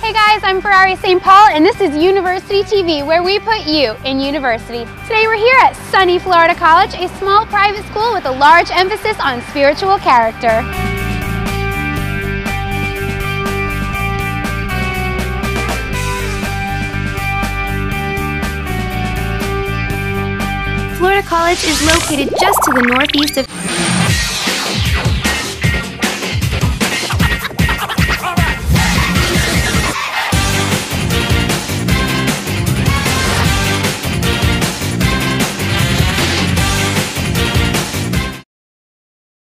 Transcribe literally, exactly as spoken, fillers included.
Hey guys, I'm Ferrari Saint Paul and this is University T V, where we put you in university. Today we're here at sunny Florida College, a small private school with a large emphasis on spiritual character. Florida College is located just to the northeast of